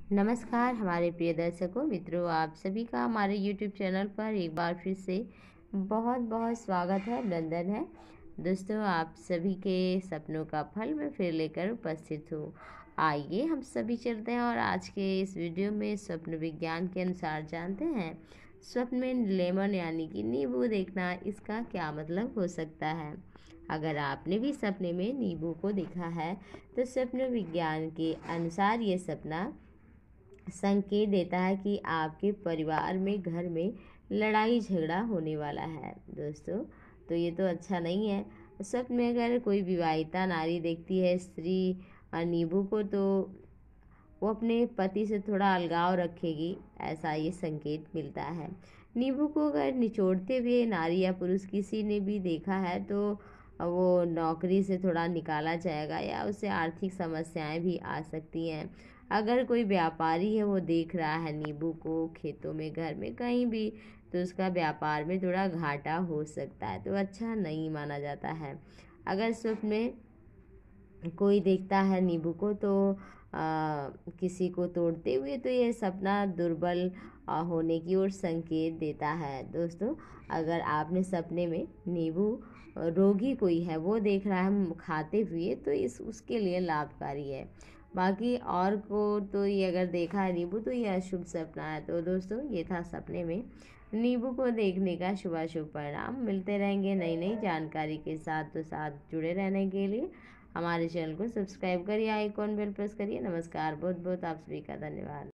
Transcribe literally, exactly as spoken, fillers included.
नमस्कार हमारे प्रिय दर्शकों मित्रों, आप सभी का हमारे यूट्यूब चैनल पर एक बार फिर से बहुत बहुत स्वागत है, अभिनंदन है। दोस्तों, आप सभी के सपनों का फल मैं फिर लेकर उपस्थित हूँ। आइए हम सभी चलते हैं और आज के इस वीडियो में स्वप्न विज्ञान के अनुसार जानते हैं स्वप्न में लेमन यानी कि नींबू देखना, इसका क्या मतलब हो सकता है। अगर आपने भी सपने में नींबू को देखा है तो स्वप्न विज्ञान के अनुसार ये सपना संकेत देता है कि आपके परिवार में, घर में लड़ाई झगड़ा होने वाला है। दोस्तों, तो ये तो अच्छा नहीं है। स्वप्न में अगर कोई विवाहिता नारी देखती है स्त्री और नींबू को, तो वो अपने पति से थोड़ा अलगाव रखेगी, ऐसा ये संकेत मिलता है। नींबू को अगर निचोड़ते हुए नारी या पुरुष किसी ने भी देखा है तो वो नौकरी से थोड़ा निकाला जाएगा या उससे आर्थिक समस्याएं भी आ सकती हैं। अगर कोई व्यापारी है वो देख रहा है नींबू को खेतों में, घर में, कहीं भी, तो उसका व्यापार में थोड़ा घाटा हो सकता है, तो अच्छा नहीं माना जाता है। अगर स्वप्न में कोई देखता है नींबू को तो आ, किसी को तोड़ते हुए, तो ये सपना दुर्बल आ, होने की ओर संकेत देता है। दोस्तों, अगर आपने सपने में नींबू, रोगी कोई है वो देख रहा है खाते हुए, तो इस उसके लिए लाभकारी है। बाकी और को तो ये अगर देखा है नींबू तो ये अशुभ सपना है। तो दोस्तों, ये था सपने में नींबू को देखने का शुभाशुभ परिणाम। मिलते रहेंगे नई नई जानकारी के साथ, तो साथ जुड़े रहने के लिए हमारे चैनल को सब्सक्राइब करिए, आइकॉन बेल प्रेस करिए। नमस्कार, बहुत बहुत आप सभी का धन्यवाद।